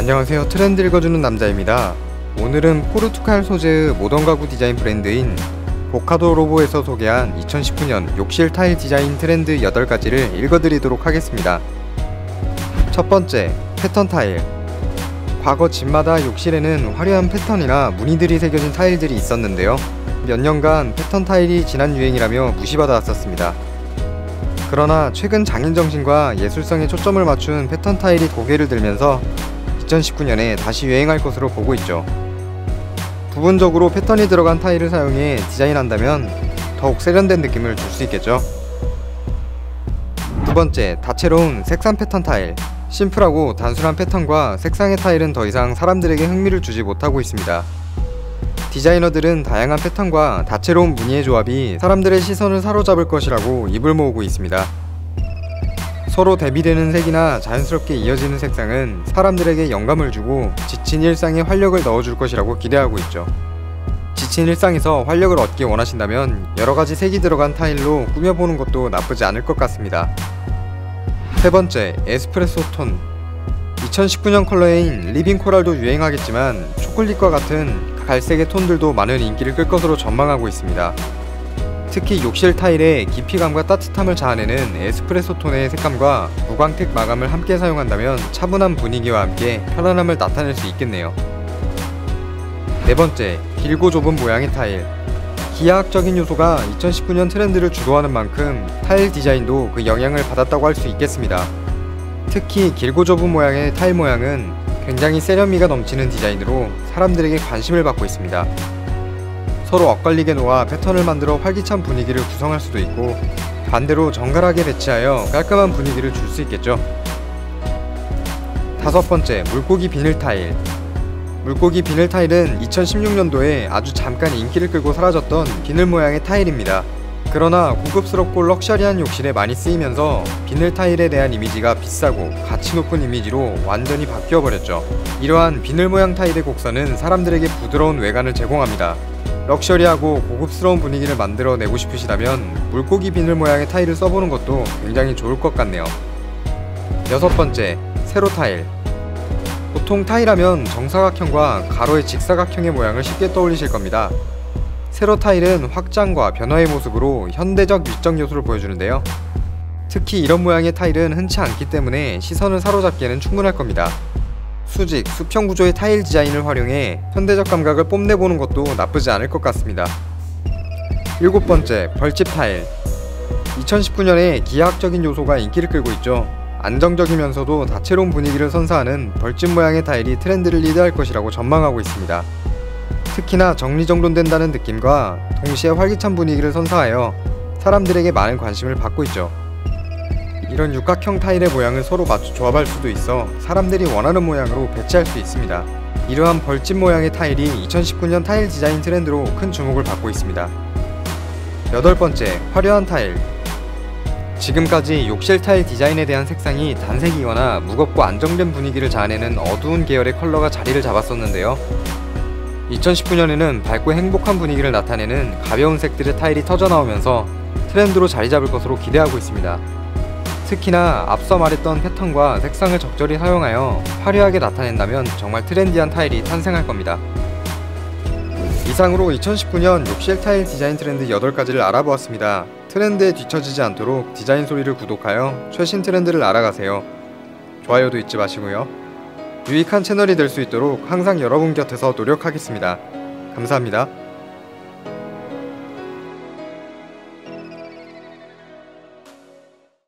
안녕하세요. 트렌드 읽어주는 남자입니다. 오늘은 포르투갈 소재의 모던 가구 디자인 브랜드인 보카도 로보에서 소개한 2019년 욕실 타일 디자인 트렌드 8가지를 읽어드리도록 하겠습니다. 첫 번째, 패턴 타일. 과거 집마다 욕실에는 화려한 패턴이나 무늬들이 새겨진 타일들이 있었는데요. 몇 년간 패턴 타일이 지난 유행이라며 무시받아 왔었습니다. 그러나 최근 장인정신과 예술성에 초점을 맞춘 패턴 타일이 고개를 들면서 2019년에 다시 유행할 것으로 보고 있죠. 부분적으로 패턴이 들어간 타일을 사용해 디자인한다면 더욱 세련된 느낌을 줄 수 있겠죠. 두 번째, 다채로운 색상 패턴 타일. 심플하고 단순한 패턴과 색상의 타일은 더 이상 사람들에게 흥미를 주지 못하고 있습니다. 디자이너들은 다양한 패턴과 다채로운 무늬의 조합이 사람들의 시선을 사로잡을 것이라고 입을 모으고 있습니다. 서로 대비되는 색이나 자연스럽게 이어지는 색상은 사람들에게 영감을 주고 지친 일상에 활력을 넣어줄 것이라고 기대하고 있죠. 지친 일상에서 활력을 얻기 원하신다면 여러가지 색이 들어간 타일로 꾸며보는 것도 나쁘지 않을 것 같습니다. 세 번째, 에스프레소 톤. 2019년 컬러인 리빙 코랄도 유행하겠지만 초콜릿과 같은 갈색의 톤들도 많은 인기를 끌 것으로 전망하고 있습니다. 특히 욕실 타일의 깊이감과 따뜻함을 자아내는 에스프레소 톤의 색감과 무광택 마감을 함께 사용한다면 차분한 분위기와 함께 편안함을 나타낼 수 있겠네요. 네 번째, 길고 좁은 모양의 타일. 기하학적인 요소가 2019년 트렌드를 주도하는 만큼 타일 디자인도 그 영향을 받았다고 할 수 있겠습니다. 특히 길고 좁은 모양의 타일 모양은 굉장히 세련미가 넘치는 디자인으로 사람들에게 관심을 받고 있습니다. 서로 엇갈리게 놓아 패턴을 만들어 활기찬 분위기를 구성할 수도 있고, 반대로 정갈하게 배치하여 깔끔한 분위기를 줄 수 있겠죠. 다섯 번째, 물고기 비늘 타일. 물고기 비늘 타일은 2016년도에 아주 잠깐 인기를 끌고 사라졌던 비늘 모양의 타일입니다. 그러나 고급스럽고 럭셔리한 욕실에 많이 쓰이면서 비늘 타일에 대한 이미지가 비싸고 가치 높은 이미지로 완전히 바뀌어버렸죠. 이러한 비늘 모양 타일의 곡선은 사람들에게 부드러운 외관을 제공합니다. 럭셔리하고 고급스러운 분위기를 만들어내고 싶으시다면 물고기 비늘 모양의 타일을 써보는 것도 굉장히 좋을 것 같네요. 여섯 번째, 세로 타일. 보통 타일하면 정사각형과 가로의 직사각형의 모양을 쉽게 떠올리실 겁니다. 세로 타일은 확장과 변화의 모습으로 현대적 미적 요소를 보여주는데요. 특히 이런 모양의 타일은 흔치 않기 때문에 시선을 사로잡기에는 충분할 겁니다. 수직, 수평 구조의 타일 디자인을 활용해 현대적 감각을 뽐내보는 것도 나쁘지 않을 것 같습니다. 일곱 번째, 벌집 타일. 2019년에 기하학적인 요소가 인기를 끌고 있죠. 안정적이면서도 다채로운 분위기를 선사하는 벌집 모양의 타일이 트렌드를 리드할 것이라고 전망하고 있습니다. 특히나 정리정돈된다는 느낌과 동시에 활기찬 분위기를 선사하여 사람들에게 많은 관심을 받고 있죠. 이런 육각형 타일의 모양을 서로 맞춰 조합할 수도 있어 사람들이 원하는 모양으로 배치할 수 있습니다. 이러한 벌집 모양의 타일이 2019년 타일 디자인 트렌드로 큰 주목을 받고 있습니다. 여덟 번째, 화려한 타일. 지금까지 욕실 타일 디자인에 대한 색상이 단색이거나 무겁고 안정된 분위기를 자아내는 어두운 계열의 컬러가 자리를 잡았었는데요. 2019년에는 밝고 행복한 분위기를 나타내는 가벼운 색들의 타일이 터져나오면서 트렌드로 자리 잡을 것으로 기대하고 있습니다. 특히나 앞서 말했던 패턴과 색상을 적절히 사용하여 화려하게 나타낸다면 정말 트렌디한 타일이 탄생할 겁니다. 이상으로 2019년 욕실 타일 디자인 트렌드 8가지를 알아보았습니다. 트렌드에 뒤처지지 않도록 디자인 소리를 구독하여 최신 트렌드를 알아가세요. 좋아요도 잊지 마시고요. 유익한 채널이 될 수 있도록 항상 여러분 곁에서 노력하겠습니다. 감사합니다.